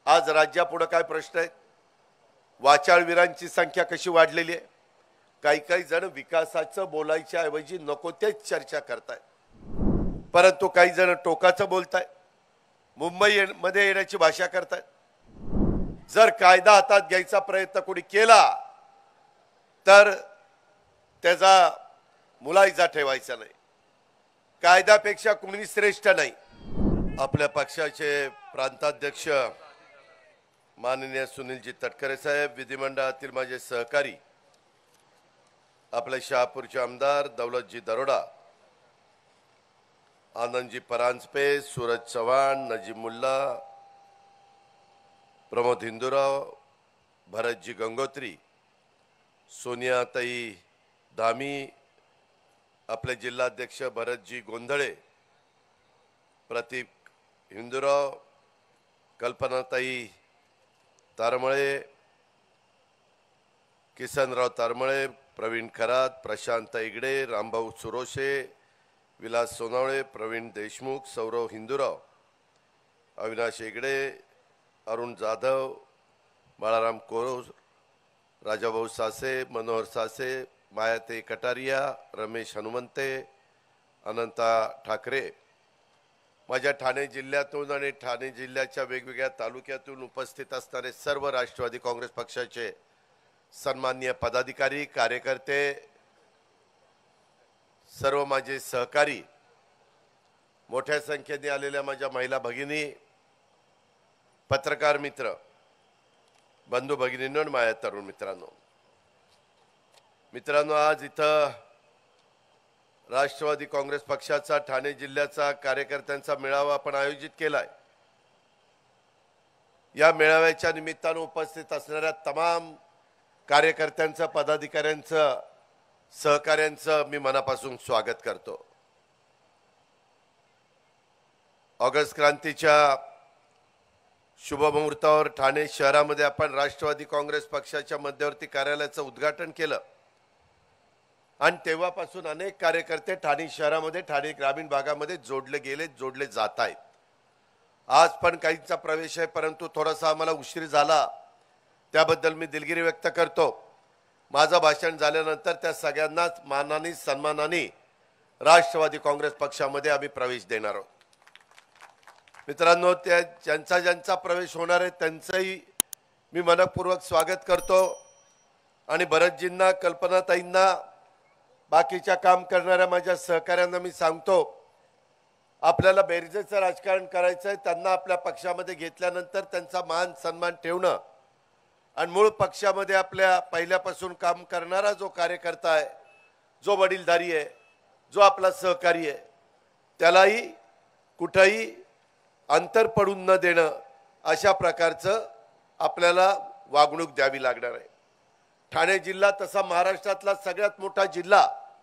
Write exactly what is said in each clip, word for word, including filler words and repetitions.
आज राज्यापुढे काय प्रश्न आहेत? वाचाळवीरांची संख्या कशी वाढलेली आहे? काही काही जण विकासाचं बोलायच्या ऐवजी नको तेच चर्चा करतायत, परंतु काही जण टोकाचं बोलतायत, मुंबई मध्ये येण्याची भाषा करतायत. जर कायदा हातात घ्यायचा प्रयत्न कोणी केला तर त्याचा मुलायजा ठेवायचा नाही. कायद्यापेक्षा कोणी श्रेष्ठ नाही. आपल्या पक्षाचे प्रांताध्यक्ष माननीय सुनीलजी तटकरे साहेब, विधिमंडळातील माझे सहकारी आपले शहापूरचे आमदार दौलतजी दरोडा, आनंदजी परांजपे, सूरज चव्हाण, नजीम मुल्ला, प्रमोद हिंदूराव, भरतजी गंगोत्री, सोनियाताई धामी, आपले जिल्हाध्यक्ष भरतजी गोंधळे, प्रतीक हिंदूराव, कल्पनाताई तारमळे, किसनराव तारमळे, प्रवीण खरात, प्रशांत इगडे, रामभाऊ सुरोशे, विलास सोनावळे, प्रवीण देशमुख, सौरव हिंदूराव, अविनाश इगडे, अरुण जाधव, बाळाराम कोरोज, राजाभाऊ सासे, मनोहर सासे, मायाते कटारिया, रमेश हनुमंते, अनंता ठाकरे, माझ्या ठाणे जिल्ह्यातून आणि ठाणे जिल्ह्याच्या वेगवेगळ्या तालुक्यातून उपस्थित असणारे सर्व राष्ट्रवादी काँग्रेस पक्षाचे सन्माननीय पदाधिकारी, कार्यकर्ते, सर्व माझे सहकारी, मोठ्या संख्येने आलेल्या माझ्या महिला भगिनी, पत्रकार मित्र, बंधू भगिनींनो, माझ्या तरुण मित्रांनो, मित्रांनो आज इथं राष्ट्रवादी काँग्रेस पक्षाचा ठाणे जिल्ह्याचा कार्यकर्त्यांचा मेळावा आपण आयोजित केलाय. या मेळाव्याच्या निमित्तानं उपस्थित असणाऱ्या तमाम कार्यकर्त्यांचं, पदाधिकाऱ्यांचं, सहकाऱ्यांचं मी मनापासून स्वागत करतो. ऑगस्ट क्रांतीच्या शुभमुहूर्तावर ठाणे शहरामध्ये आपण राष्ट्रवादी काँग्रेस पक्षाच्या मध्यवर्ती कार्यालयाचं उद्घाटन केलं आणि तेव्हापासून अनेक कार्यकर्ते ठाणे शहरामध्ये, ठाणे ग्रामीण भागामध्ये जोडले गेले, जोडले जात आहेत. आज पण काहींचा प्रवेश आहे, परंतु थोडासा आम्हाला उशीर झाला, त्याबद्दल मी दिलगिरी व्यक्त करतो. माझं भाषण झाल्यानंतर त्या सगळ्यांनाच मानाने, सन्मानाने राष्ट्रवादी काँग्रेस पक्षामध्ये आम्ही प्रवेश देणार आहोत. मित्रांनो, त्या ज्यांचा ज्यांचा प्रवेश होणार आहे त्यांचंही मी मनपूर्वक स्वागत करतो आणि भरतजींना, कल्पनाताईंना, बाकीच्या काम करणाऱ्या माझ्या सहकाऱ्यांना मी सांगतो, आपल्याला बेरजेचं राजकारण करायचं आहे. त्यांना आपल्या पक्षामध्ये घेतल्यानंतर त्यांचा मान सन्मान ठेवणं आणि मूळ पक्षामध्ये आपल्या पहिल्यापासून काम करणारा जो कार्यकर्ता आहे, जो वडीलधारी आहे, जो आपला सहकारी आहे, त्यालाही कुठेही अंतर पडून न देणं अशा प्रकारचं आपल्याला वागणूक द्यावी लागणार आहे. ठाणे जिल्हा तसा महाराष्ट्रातला सगळ्यात मोठा जिल्हा,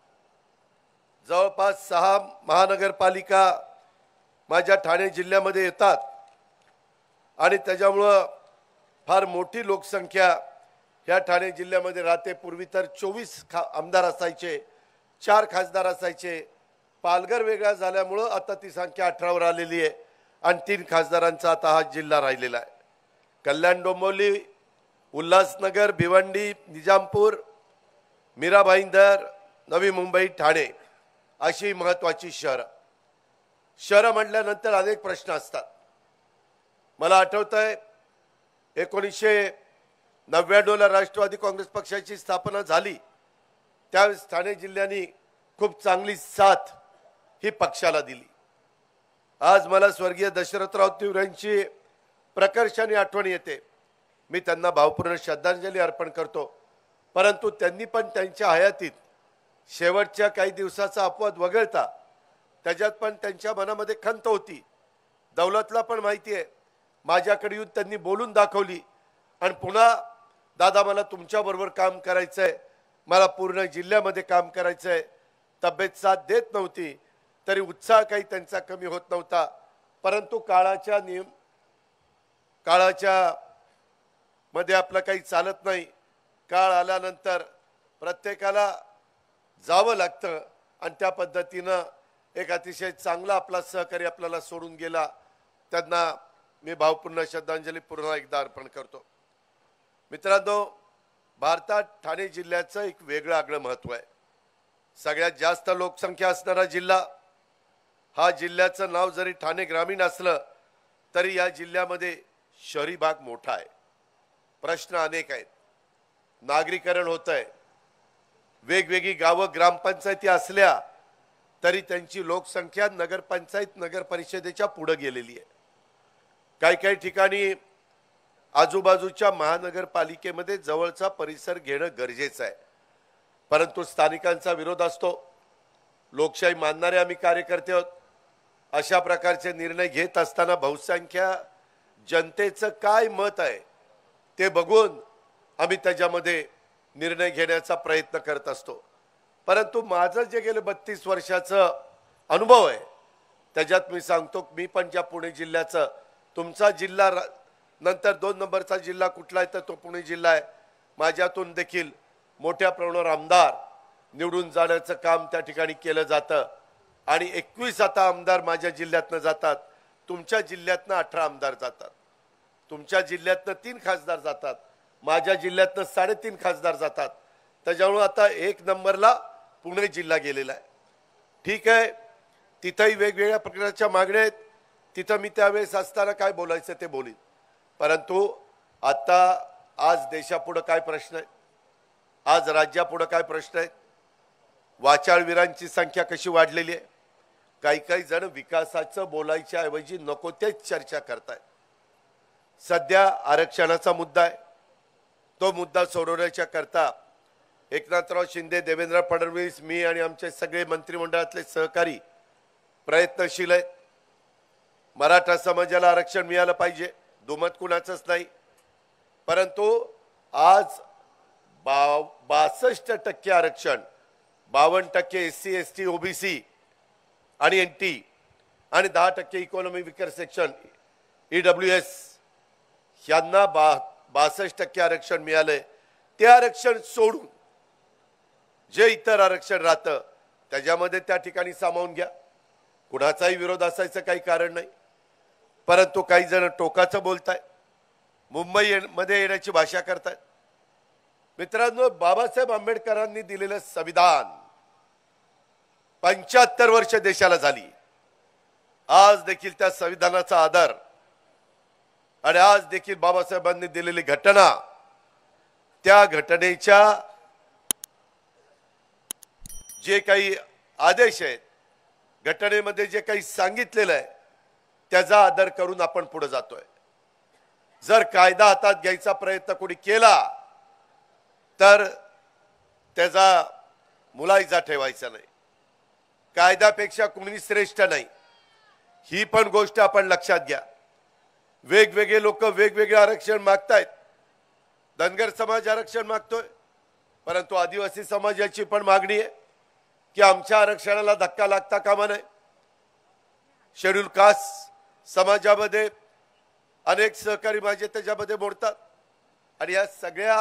जवळपास सहा महानगरपालिका माझ्या ठाणे जिल्ह्यामध्ये येतात आणि त्याच्यामुळं फार मोठी लोकसंख्या ह्या ठाणे जिल्ह्यामध्ये राहते. पूर्वी तर चोवीस खा आमदार असायचे, चार खासदार असायचे. पालघर वेगळा झाल्यामुळं आता ती संख्या अठरावर आलेली आहे आणि तीन खासदारांचा आता हा जिल्हा राहिलेला आहे. कल्याण, डोंबिवली, उल्हासनगर, भिवंडी, निजामपूर, मीरा भाईंदर, नवी मुंबई, ठाणे अशी महत्त्वाची शहरं. शहरं म्हटल्यानंतर अनेक प्रश्न असतात. मला आठवतंय एकोणीसशे नव्याण्णवला राष्ट्रवादी काँग्रेस पक्षाची स्थापना झाली, त्यावेळेस ठाणे जिल्ह्याने खूप चांगली साथ ही पक्षाला दिली. आज मला स्वर्गीय दशरथराव तिवरे यांची प्रकर्षाने आठवण येते. मी त्यांना भावपूर्ण श्रद्धांजली अर्पण करतो. परंतु त्यांनी पण त्यांच्या हयातीत शेवटच्या काही दिवसाचा अपवाद वगळता त्याच्यात पण त्यांच्या मनामध्ये खंत होती. दौलतला पण माहिती आहे, माझ्याकडे येऊन त्यांनी बोलून दाखवली आणि पुन्हा दादा मला तुमच्याबरोबर काम करायचं आहे, मला पूर्ण जिल्ह्यामध्ये काम करायचं आहे. तब्येत साथ देत नव्हती तरी उत्साह काही त्यांचा कमी होत नव्हता. परंतु काळाच्या नियम काळाच्या मध्ये आपलं काही चालत नाही. काळ आल्यानंतर प्रत्येकाला जावं लागतं आणि त्या पद्धतीनं एक अतिशय चांगला आपला सहकारी आपल्याला सोडून गेला. त्यांना मी भावपूर्ण श्रद्धांजली पुन्हा एकदा अर्पण करतो। मित्रांनो, भारतात ठाणे जिल्ह्याचं एक वेगळं आगळं महत्त्व आहे। सगळ्यात जास्त लोकसंख्या असणारा जिल्हा, हा जिल्ह्याचं नाव जरी ठाणे ग्रामीण असलं तरी या जिल्ह्यामध्ये शहरी भाग मोठा आहे। प्रश्न अनेक आहेत, नागरीकरण होत आहे, वेगवेगळी गावं ग्रामपंचायती असल्या तरी त्यांची लोकसंख्या नगरपंचायत नगर परिषदेच्या पुढे गेलेली आहे। काही काही ठिकाणी आजूबाजूच्या महानगरपालिकेमध्ये जवळचा परिसर घेणं गरजेचं आहे, परंतु स्थानिकांचा विरोध असतो। लोकशाही मानणारे आम्ही कार्यकर्ते आहोत। अशा प्रकारचे निर्णय घेत असताना बहुसंख्य जनतेचं काय मत आहे ते बघून आम्ही त्याच्यामध्ये निर्णय घेण्याचा प्रयत्न करत असतो। परंतु माझं जे गेले बत्तीस वर्षाचं अनुभव आहे त्याच्यात मी सांगतो, मी पण ज्या पुणे जिल्ह्याचं, तुमचा जिल्हा नंतर दोन नंबरचा जिल्हा कुठला आहे तर तो पुणे जिल्हा आहे। माझ्यातून देखील मोठ्या प्रमाणावर आमदार निवडून जाण्याचं काम त्या ठिकाणी केलं जातं आणि एकवीस आता आमदार माझ्या जिल्ह्यातनं जातात। तुमच्या जिल्ह्यातनं अठरा आमदार जातात, तुमच्या जिल्ह्यातनं तीन खासदार जातात, माझ्या जिल्ह्यातनं साडेतीन खासदार जातात। त्याच्यामुळे आता एक नंबरला पुणे जिल्हा गेलेला आहे। ठीक आहे, तिथंही वेगवेगळ्या प्रकारच्या मागण्या आहेत, तिथं मी त्यावेळेस असताना काय बोलायचं ते बोलीन। परंतु आता आज देशापुढे काय प्रश्न आहे, आज राज्यापुढे काय प्रश्न आहे, वाचाळवीरांची संख्या कशी वाढलेली आहे। काही काही जण विकासाचं बोलायच्या ऐवजी नको तेच चर्चा करतायत। सध्या आरक्षणाचा मुद्दा आहे, तो मुद्दा सोडवण्याच्या करता एकनाथराव शिंदे, देवेंद्र फडणवीस, मी आणि आमचे सगळे मंत्रिमंडळातले सहकारी प्रयत्नशील आहेत। मराठा समाजाला आरक्षण मिळालं पाहिजे, दुमत कुणाचंच नाही। परंतु आज बा बासष्ट टक्के आरक्षण, बावन्न टक्के S C S T OBC आणि एन टी आणि दहा टक्के economy weaker section E W S यांना बा बासष्ट टक्के आरक्षण मिळालंय। ते आरक्षण सोडून जे इतर आरक्षण राहतं त्याच्यामध्ये त्या ठिकाणी सामावून घ्या, कुणाचाही विरोध असायचं काही कारण नाही। परंतु काही जण टोकाचं बोलताय, मुंबई मध्ये येण्याची भाषा करतायत। मित्रांनो, बाबासाहेब आंबेडकरांनी दिलेलं संविधान पंच्याहत्तर वर्ष देशाला झाली। आज देखील त्या संविधानाचा आदर आणि आज देखील बाबासाहेबांनी दिलेली घटना, त्या घटनेच्या जे काही आदेश आहेत, घटनेमध्ये जे काही सांगितलेलं आहे त्याचा आदर करून आपण पुढे जातोय। जर कायदा हातात घ्यायचा प्रयत्न कोणी केला तर त्याचा मुलायजा ठेवायचा नाही। कायद्यापेक्षा कोणी श्रेष्ठ नाही, ही पण गोष्ट आपण लक्षात घ्या। वेगवेगळे लोक वेगवेगळे आरक्षण मागतायत। धनगर समाज आरक्षण मागतोय, परंतु आदिवासी समाजाची पण मागणी आहे की आमच्या आरक्षणाला धक्का लागता कामा नये। शेड्यूल कास्ट समाजामध्ये अनेक सहकारी माझे त्याच्यामध्ये मोडतात आणि या सगळ्या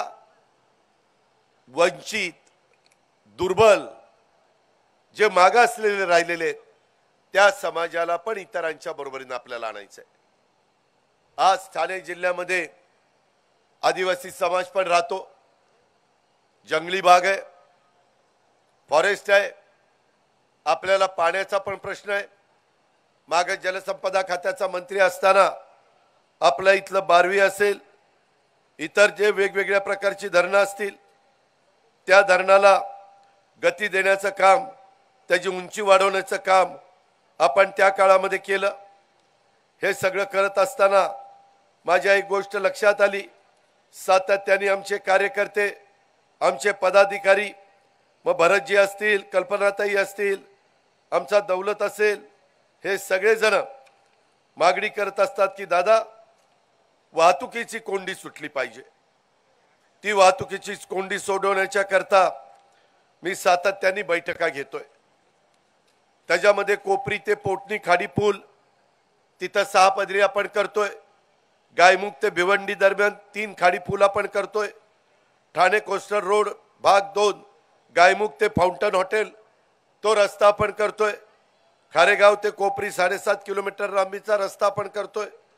वंचित, दुर्बल, जे मागासलेले राहिलेले आहेत त्या समाजाला पण इतरांच्या बरोबरीने आपल्याला आणायचं आहे। आज ठाणे जिल्ह्यामध्ये आदिवासी समाज पण राहतो, जंगली भाग आहे, फॉरेस्ट आहे, आपल्याला पाण्याचा पण प्रश्न आहे। मागे जलसंपदा खात्याचा मंत्री असताना आपल्या इथलं बारवी असेल, इतर जे वेगवेगळ्या प्रकारची धरणं असतील त्या धरणाला गती देण्याचं काम, त्याची उंची वाढवण्याचं काम आपण त्या काळामध्ये केलं। हे सगळं करत असताना माझ्या एक गोष्ट लक्षात आली, सातत्याने आमचे कार्यकर्ते, आमचे पदाधिकारी, मग भरतजी असतील, कल्पनाताई असतील, आमचा दौलत असेल, हे सगळे जण मागणी करत असतात की दादा वाहतुकीची कोंडी सुटली पाहिजे। ती वाहतुकीची कोंडी सोडवण्याच्या करता मी सातत्याने बैठका घेतोय। त्याच्यामध्ये कोपरी ते पोटणी खाडी पूल तिथं सहा पदरी आपण करतोय, गायमुख ते भिवंडी दरम्यान तीन खाडी पूल आपण करतोय, ठाणे कोस्टल रोड भाग दोन गायमुख ते फाउंटन हॉटेल तो रस्ता आपण करतोय, खारेगाव ते कोपरी साडेसात किलोमीटर लांबीचा रस्ता आपण करतोय,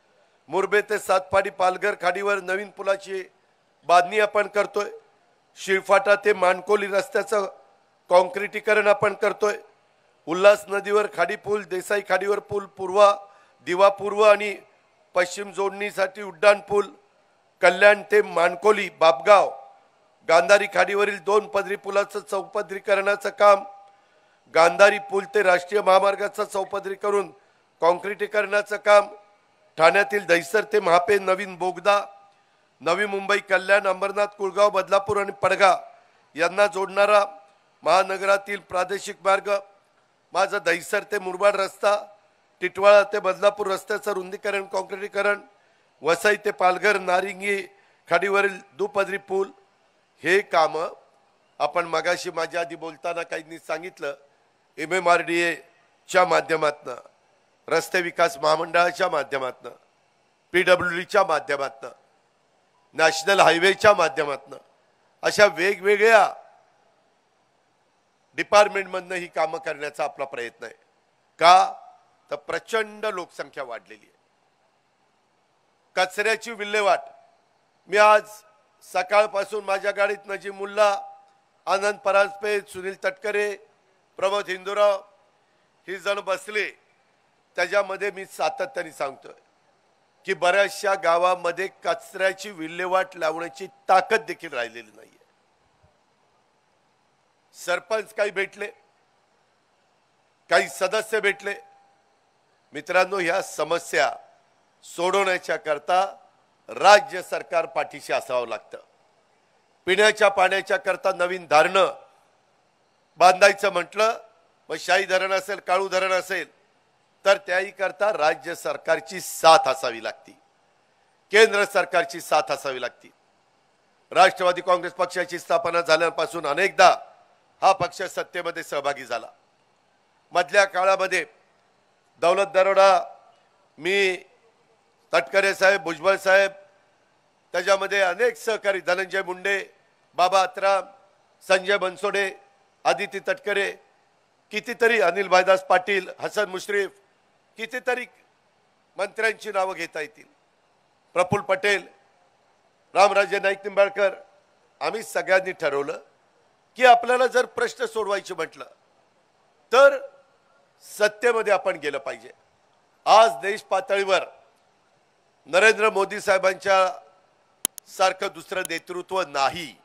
मुरबे ते सातपाडी पालघर खाडीवर नवीन पुलाची बांधणी आपण करतोय। शिळफाटा ते मानकोली रस्त्याचं कॉन्क्रिटीकरण आपण करतोय। उल्हास नदीवर खाडी पूल, देसाई खाडीवर पूल, पूर्वा दिवा पूर्व आणि पश्चिम जोडणीसाठी उड्डाण पूल, कल्याण ते मानकोली बापगाव गांधारी खाडीवरील दोन पदरी पुलाचं चौपदरीकरणाचं काम, गांधारी पूल ते राष्ट्रीय महामार्गाचं चौपदरी करून कॉन्क्रिटीकरणाचं काम, ठाण्यातील दहिसर ते महापे नवीन बोगदा, नवी मुंबई कल्याण अंबरनाथ कुळगाव बदलापूर आणि पडगा यांना जोडणारा महानगरातील प्रादेशिक मार्ग, माझा दहिसर ते मुरबाड रस्ता, टिटवाळा ते बदलापूर रस्त्याचं रुंदीकरण कॉन्क्रिटीकरण, वसई ते पालघर नारिंगी खाडीवरील दुपदरी पूल, हे काम आपण मगाशी माझ्या आधी बोलताना काहींनी सांगितलं एम एम आर डी एच्या माध्यमातून, रस्ते विकास महामंडळाच्या माध्यमातून, पी डब्ल्यू डीच्या माध्यमातून, नॅशनल हायवेच्या माध्यमातून अशा वेगवेगळ्या डिपार्टमेंटमधनं ही कामं करण्याचा आपला प्रयत्न आहे। का तर प्रचंड लोकसंख्या वाढलेली आहे। कचऱ्याची विल्हेवाट, मी आज सकाळपासून माझ्या गाडीत नजीमुल्ला, आनंद परांजपे, सुनील तटकरे, प्रमोद हिंदूराव ही जण बसले, त्याच्यामध्ये मी सातत्याने सांगतोय की बऱ्याचशा गावामध्ये कचऱ्याची विल्हेवाट लावण्याची ताकद देखील राहिलेली नाहीये। सरपंच काही भेटले, काही सदस्य भेटले। मित्रांनो, ह्या समस्या सोडवण्याच्या करता राज्य सरकार पाठीशी असावं लागतं। पिण्याच्या पाण्याच्या करता नवीन धरणं बांधायचं म्हटलं, मग शाही धरण असेल, काळू धरण असेल, तर त्याही करता राज्य सरकारची साथ असावी लागती, केंद्र सरकारची साथ असावी लागती। राष्ट्रवादी काँग्रेस पक्षाची स्थापना झाल्यापासून अनेकदा हा पक्ष सत्तेमध्ये सहभागी झाला। मधल्या काळामध्ये दौलत दरोडा, मी, तटकरे साहेब, भुजबळ साहेब, त्याच्यामध्ये अनेक सहकारी, धनंजय मुंडे, बाबा अत्राम, संजय बनसोडे, आदिती तटकरे, कितीतरी अनिल भाईदास पाटील, हसन मुश्रीफ, कितीतरी मंत्र्यांची नावं घेता येतील, प्रफुल्ल पटेल, रामराजे नाईक निंबाळकर। आम्ही सगळ्यांनी ठरवलं की आपल्याला जर प्रश्न सोडवायचे म्हटलं तर सत्तेमध्ये आपण गेलं पाहिजे। आज देश पातळीवर नरेंद्र मोदी साहेबांच्या सारखं दुसरं नेतृत्व नाही।